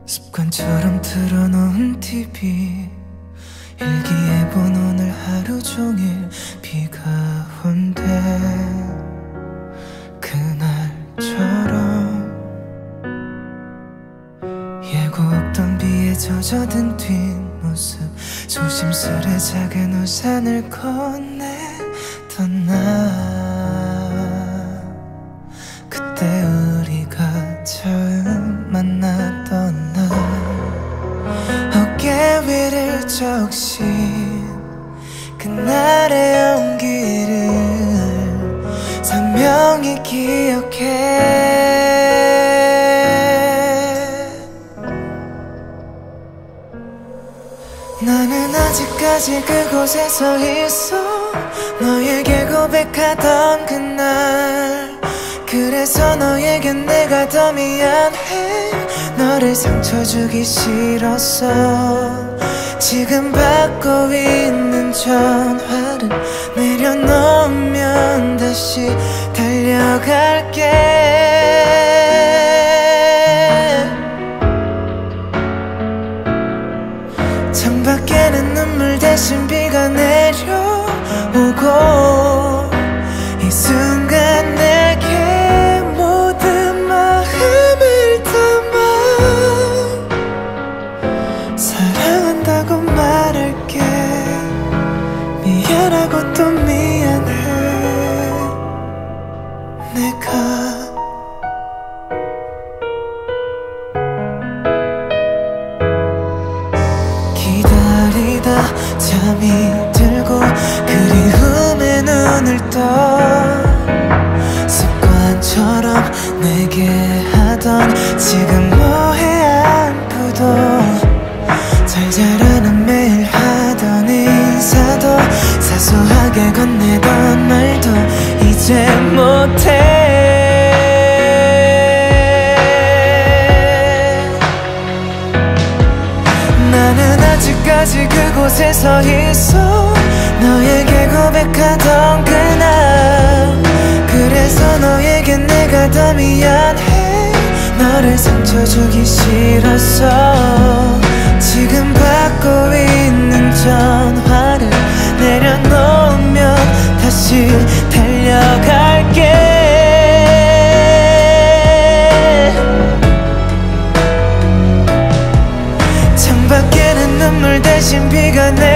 습관처럼 틀어놓은 TV 일기예본 오늘 하루 종일 비가 온대. 그날처럼 예고 없던 비에 젖어든 뒷모습, 조심스레 작은 우산을 건네던 날, 그때 우리가 처음 만났던 날, 어깨 위를 적신 그날의 온기를 선명히 기억해. 나는 아직까지 그곳에 서 있어, 너에게 고백하던 그날. 그래서 너에겐 내가 더 미안해. 너를 상처 주기 싫었어. 지금 받고 있는 전화를 내려놓으면 다시 달려갈게. 창밖에는 눈물 대신 비가 내려오고, 이 순간 내게 모든 마음을 담아 사랑한다고 말할게. 미안하고 또 미안해. 내가 기다리다 잠이 들고 그리움에 눈을 떠, 습관처럼 내게 하던 지금 뭐해 안부도, 잘 자라는 매일 하던 인사도, 사소하게 건네던 말도 이제 못해. 나는 아직까지 그곳에 서 있어, 너에게 고백하던 그날. 그래서 너에겐 내가 더 미안해. 너를 상처 주기 싫었어. 지금 받고 있는 전화를 내려놓으면 다시 달려갈게. 창밖에는 눈물 대신 비가 내